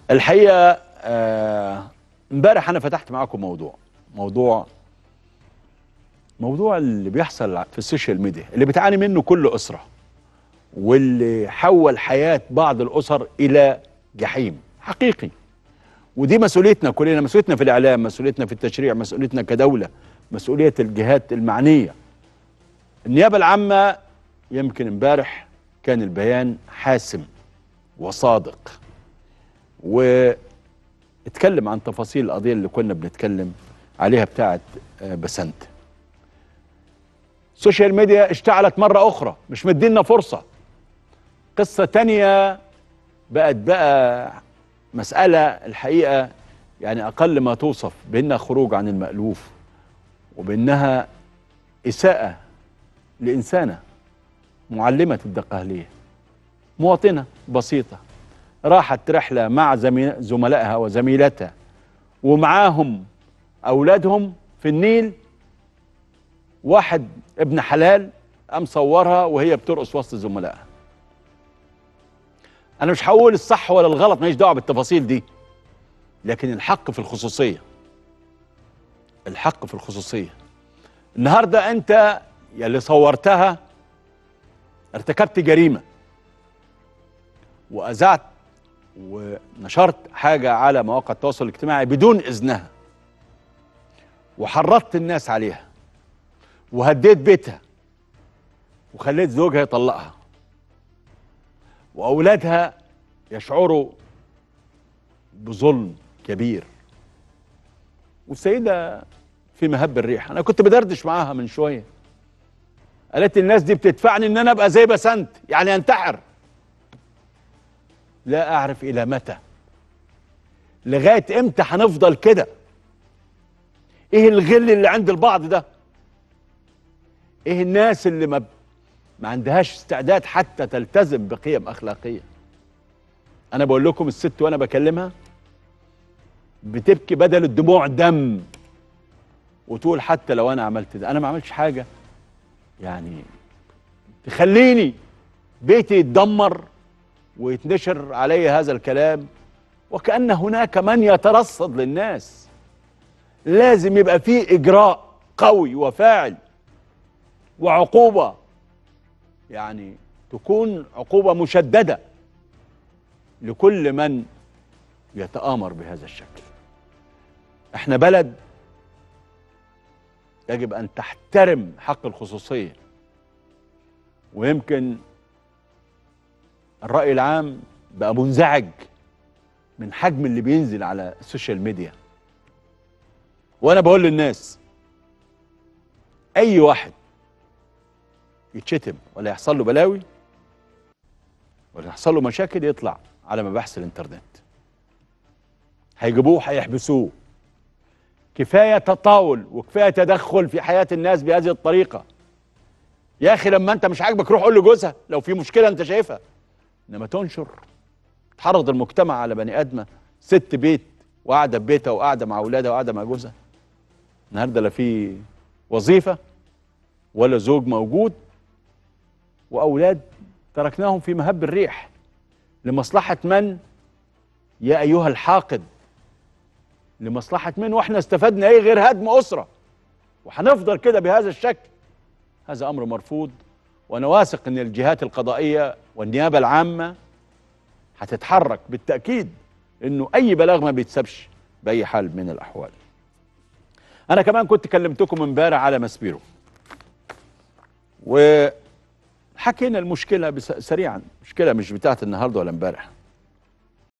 الحقيقة امبارح أنا فتحت معاكم موضوع اللي بيحصل في السوشيال ميديا اللي بتعاني منه كل أسرة، واللي حول حياة بعض الأسر إلى جحيم حقيقي. ودي مسؤوليتنا كلنا، مسؤوليتنا في الإعلام، مسؤوليتنا في التشريع، مسؤوليتنا كدولة، مسؤولية الجهات المعنية. النيابة العامة يمكن امبارح كان البيان حاسم وصادق، واتكلم عن تفاصيل القضية اللي كنا بنتكلم عليها بتاعت بسنت. السوشيال ميديا اشتعلت مرة أخرى، مش مدينا فرصة. قصة تانية بقى مسألة الحقيقة يعني أقل ما توصف بأنها خروج عن المألوف، وبأنها إساءة لإنسانة معلمة الدقهلية، مواطنة بسيطة راحت رحلة مع زملائها وزميلتها ومعاهم أولادهم في النيل. واحد ابن حلال قام صورها وهي بترقص وسط زملائها. أنا مش هقول الصح ولا الغلط، ماليش دعوة بالتفاصيل دي، لكن الحق في الخصوصية. الحق في الخصوصية. النهاردة أنت يلي صورتها ارتكبت جريمة، وأذعت ونشرت حاجة على مواقع التواصل الاجتماعي بدون إذنها، وحرضت الناس عليها، وهديت بيتها، وخليت زوجها يطلقها، وأولادها يشعروا بظلم كبير. والسيدة في مهب الريح، أنا كنت بدردش معاها من شوية، قالت الناس دي بتدفعني إن أنا أبقى زي بسنت، يعني أنتحر. لا أعرف إلى متى، لغاية إمتى هنفضل كده؟ إيه الغل اللي عند البعض ده؟ إيه الناس اللي ما عندهاش استعداد حتى تلتزم بقيم أخلاقية؟ أنا بقول لكم الست وأنا بكلمها بتبكي بدل الدموع دم، وتقول حتى لو أنا عملت ده، أنا ما عملتش حاجة يعني تخليني بيتي يتدمر ويتنشر علي هذا الكلام، وكأن هناك من يترصد للناس. لازم يبقى فيه إجراء قوي وفاعل، وعقوبة يعني تكون عقوبة مشددة لكل من يتآمر بهذا الشكل. احنا بلد يجب أن تحترم حق الخصوصية، ويمكن الرأي العام بقى منزعج من حجم اللي بينزل على السوشيال ميديا. وأنا بقول للناس أي واحد يتشتم ولا يحصل له بلاوي ولا يحصل له مشاكل يطلع على مباحث الإنترنت، هيجيبوه هيحبسوه. كفاية تطاول وكفاية تدخل في حياة الناس بهذه الطريقة. يا أخي لما أنت مش عاجبك روح قول لجوزها لو في مشكلة أنت شايفها، إنما تنشر تحرض المجتمع على بني آدمة، ست بيت وقاعدة في بيتها وقاعدة مع أولادها وقاعدة مع جوزها. النهارده لا في وظيفة ولا زوج موجود، وأولاد تركناهم في مهب الريح. لمصلحة من يا أيها الحاقد؟ لمصلحة من؟ وإحنا استفدنا إيه غير هدم أسرة؟ وهنفضل كده بهذا الشكل؟ هذا أمر مرفوض. وأنا واثق أن الجهات القضائية والنيابة العامة هتتحرك بالتأكيد، إنه أي بلاغ ما بيتسابش بأي حال من الأحوال. أنا كمان كنت كلمتكم امبارح على ماسبيرو، وحكينا المشكلة سريعا، مشكلة مش بتاعت النهارده ولا امبارح.